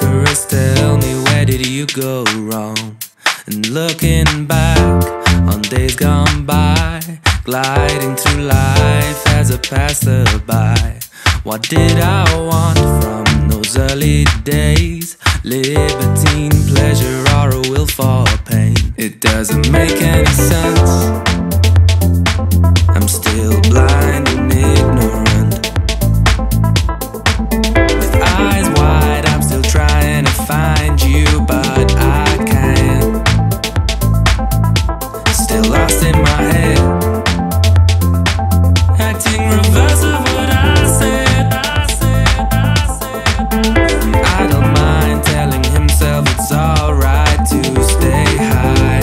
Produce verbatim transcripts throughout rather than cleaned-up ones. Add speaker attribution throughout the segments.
Speaker 1: dangerous, tell me where did you go wrong? And looking back on days gone by, gliding through life as a passerby, what did I want from those early days? Libertine pleasure or a will for pain? It doesn't make any sense. I'm still blind and ignorant. With eyes wide, I'm still trying to find you, but I can't. Still lost in my head, acting reverse of what I said. I said, I said. I don't mind telling himself it's alright to stay high.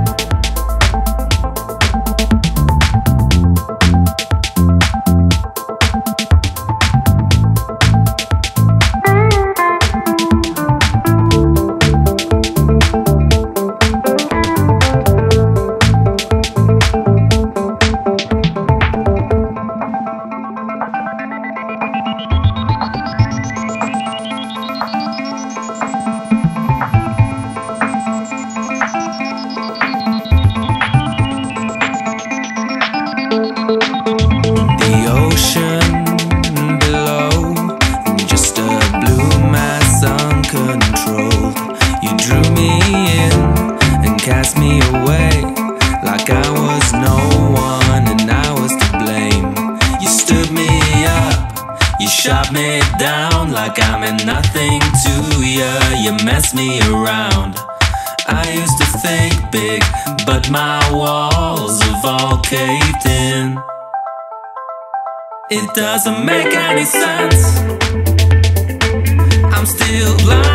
Speaker 1: Cast me away like I was no one and I was to blame. You stood me up, you shot me down like I meant nothing to you. You messed me around. I used to think big, but my walls have all caved in. It doesn't make any sense. I'm still blind.